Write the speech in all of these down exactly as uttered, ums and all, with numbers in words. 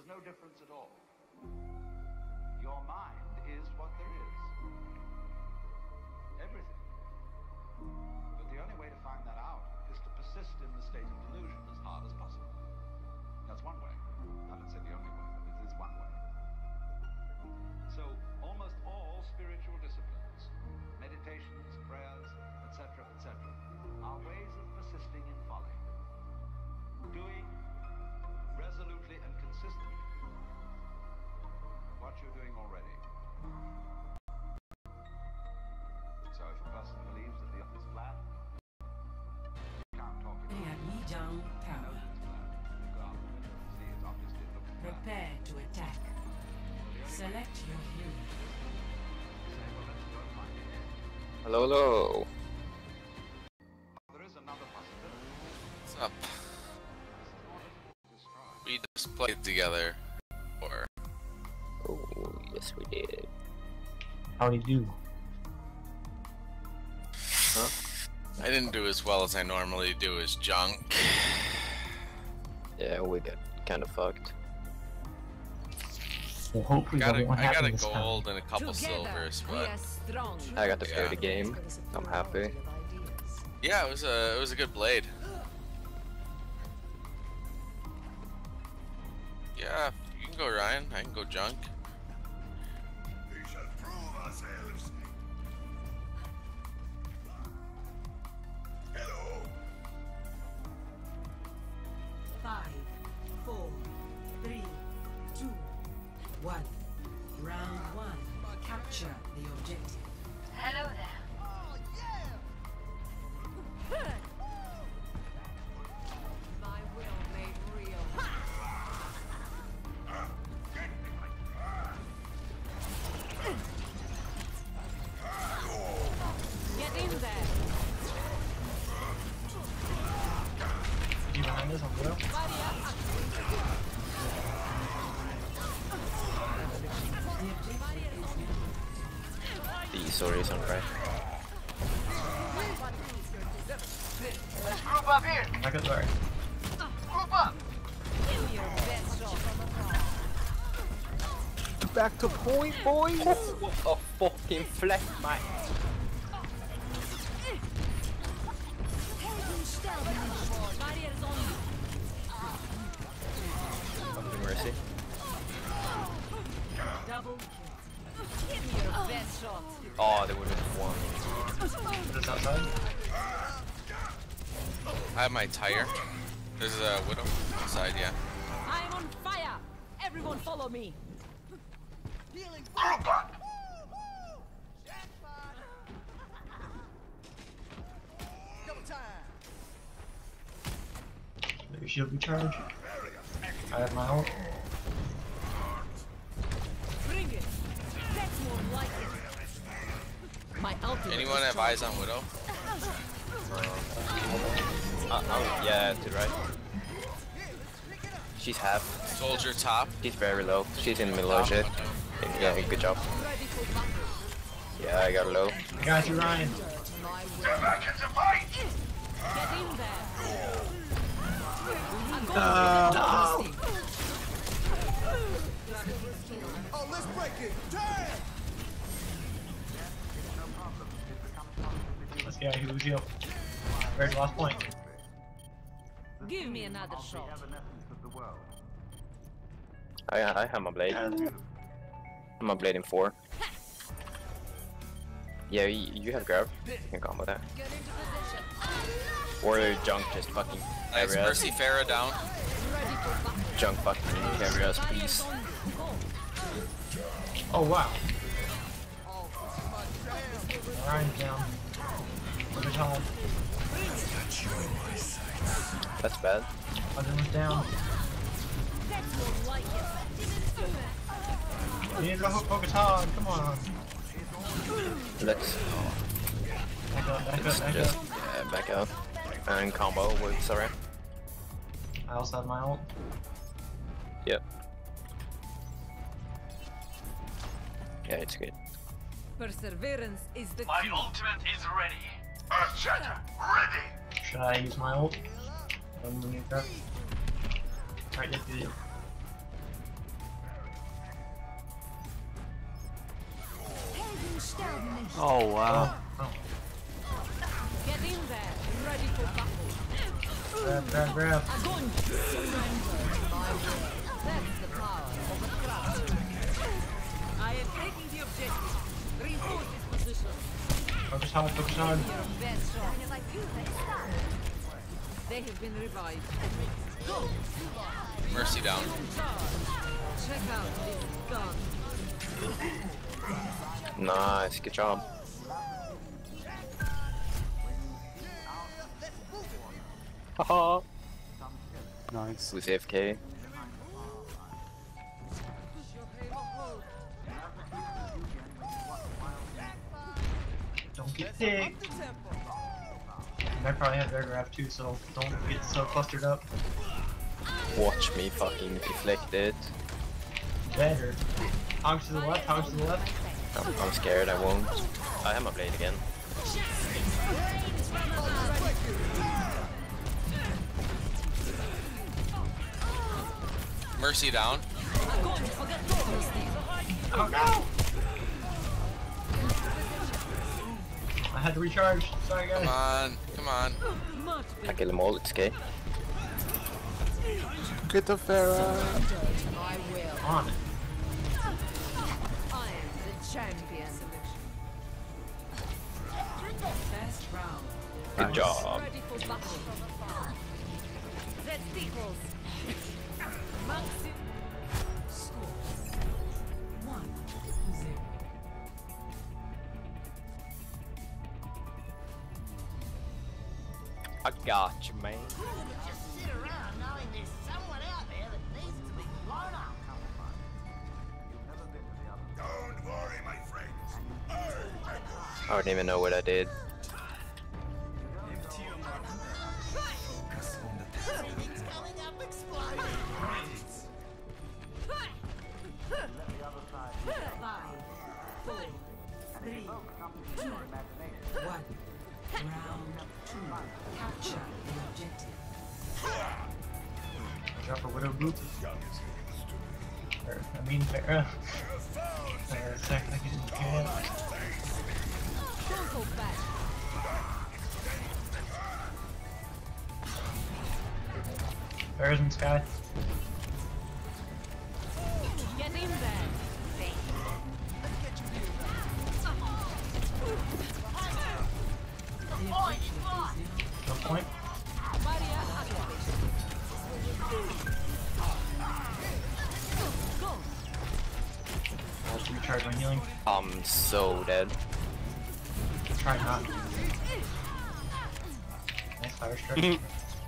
no difference at all. Your mind is what there is. Everything. But the only way to find that out is to persist in the state of delusion as hard as possible. That's one way. I don't say the only way, but it is one way. So, almost all spiritual disciplines, meditations, prayers, et cetera, et cetera, are ways of persisting in folly. Doing resolutely and consistently what you're doing already. So if a person believes that the earth is flat, you can't talk it. Lijiang Tower. See, it's obviously looking flat. Prepare to attack. Select your hero. Say, well, let's go find it. Hello, hello. There is another possibility. What's up? This is more difficult to describe. We just played together. Or Oh, yes we did. How'd he do? Huh? I didn't do as well as I normally do as junk. Yeah, we got kind of fucked. Well, hopefully Got that a, won't I got happen a this time. gold and a couple silvers, but I got the Yeah. third game. I'm happy. yeah, it was a it was a good blade. Yeah, you can go Ryan. I can go junk. We shall prove ourselves. Hello. Five, four, three, two, one. Round one. Capture the objective. Hello there. My will made real. Get in there. You behind us on Widow? The story is on right. Let's group up here. I got sorry. Group up. Give your best shot. Back to point, boys! What a fucking flex, mate. Barriers on you. Fucking mercy. Double kill. Give me your best shot. Oh, they would have won. Just outside? I have my tire. There's a widow inside, yeah. I'm on fire. Everyone follow me. Group up. Maybe shield recharge. I have my ult. Bring it. That's more like it. My ultimate. Anyone is have strong. eyes on widow? Uh, oh, yeah, to the right. She's half. Soldier top. She's very low. She's in the middle of shit. Yeah, good job. Ready for battle. Yeah, I got low. I got you, Ryan. My will. Get back into fight. Get in there. I'm going Uh, to the Oh, let's break it. Damn. Let's get out of here, lose heal. Where's the last point? Give me another shot. I, I have my blade. And I'm a blade in four. Yeah, you, you have grab. You can combo that. Get into position. Or junk just fucking Nice carry us. Mercy Farah down. Ready for battle. Junk fucking carry us, Barriers please. on you. Go. oh wow. Ryan's down. Look at home. That's bad. Other one's down. That's more like it. You need to go focus hard. Come on. Let's Back up, back let's up, back just up. yeah, back out and combo with Sarah. I also have my ult. Yep. Yeah, it's good. Perseverance is the My key. ultimate is ready. Earthshatter, ready. Should I use my ult? Um, let me grab. Alright, yes, you do. Oh wow. Oh, Get in there. Ready for battle. grab, grab, grab. Agony. Surrender. My will. That's the power of a crowd. I am taking the objective. Reinforce this position. Focus hard, focus hard. Your best shot. They have been revived. Go. Mercy down. Check out this gun. Nice, good job. Haha. Nice. Who's A F K? Don't get picked. And I probably have air grab too, so don't get so clustered up. Watch me fucking deflect it. Better. Honk to the left, honk to the left. I'm, I'm scared, I won't. I have my blade again. Mercy down. Oh no! I had to recharge. Sorry guys. Come on, come on. I kill them all, it's okay. Get the Pharah. I will. On it. I am the champion. First round. Good Nice. job. Ready for battle. That equals. Maxi. Scores. One zero. I got you, man. Just sit around knowing there's someone out there that needs to be blown up. Don't worry, my friends. I don't even know what I did. It's coming up exploding. Five, four, three, two, one. Round two. Capture the objective. Drop a widow boot. Or, I mean, Pharah. There, a second, I can get it. Don't go back. Pharah's in sky. Get in there. No point. Barrier activated. Go. I'll just recharge my healing. I'm so dead. Try not. Nice fire strike. Bring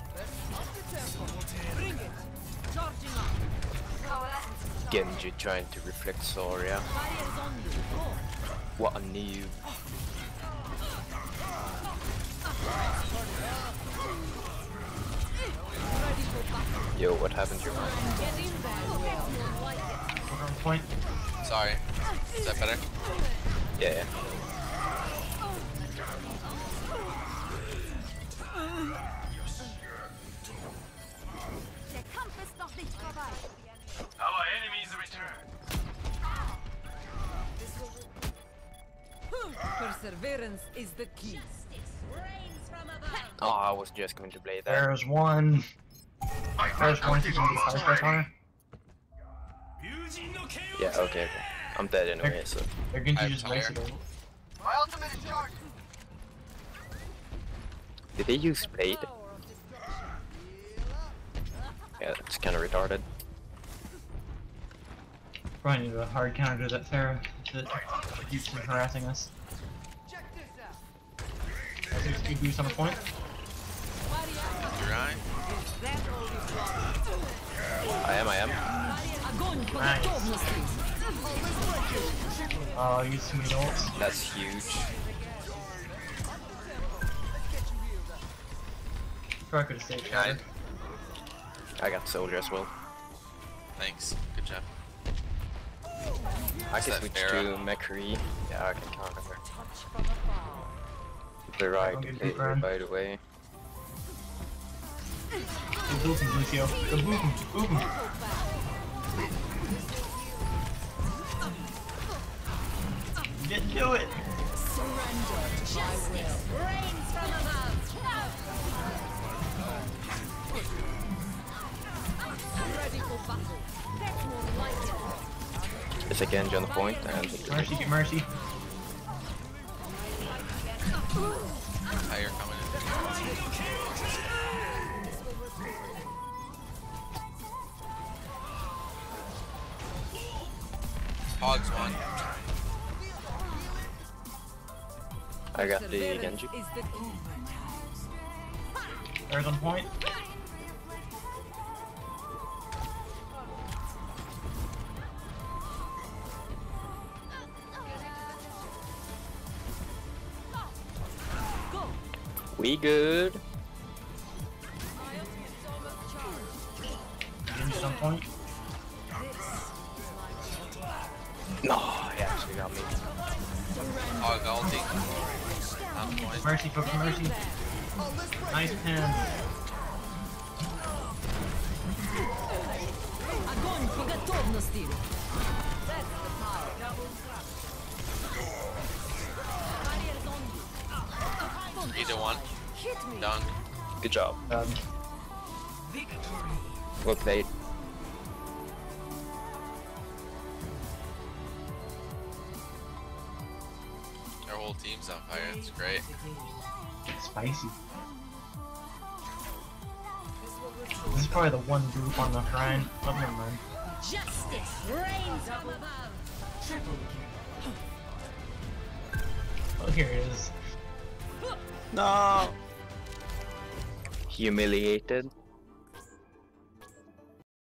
it. Charging up. Genji trying to reflect Soria. Barriers on you. Go. What a noob. Ready for battle. Yo, what happened to your mind? Get in there. Will. Like it. We're on point. Sorry. Is that better? Yeah. Our enemies return. Perseverance is the key. Oh, I was just going to play that. There's one. There's one. She's gonna get fire strike on her. Yeah, okay, okay. I'm dead anyway, so. They're going I to have just race fire. it. My ultimate is charged. Did they use blade? Yeah, that's kind of retarded. Probably need a hard counter to that Pharah that keeps from harassing us. I see speed boost on the point. You're right. I am, I am. Nice. Oh, I used too many ults. That's huge. Probably could have saved Behind. Shatter. I got soldier as well. Thanks. Good job. I can that switch Pharah? to McCree. Yeah, I can counter her. The right Don't get player, deep run. by the way. Go boop him, Lucio. Go boop him. Boop him. You didn't do it. Justice reigns from above. Ready for battle. That's more like it. It's a Genji on the point and Mercy, get Mercy. Fire coming in. Hogs one. I got the Genji. Is the key. There's on point. We good. Genji's on point. No, he actually got me. Hog ulti. On point. Mercy, focus Mercy. Nice pin. Огонь по готовности. That's the power. Either one. Hit me. Done. Good job. Um, Well played. Our whole team's on fire. It's great. spicy. This is probably the one group on the shrine. Oh, never mind. Justice reigns from above. Triple kill. Oh, here it is. No. Humiliated.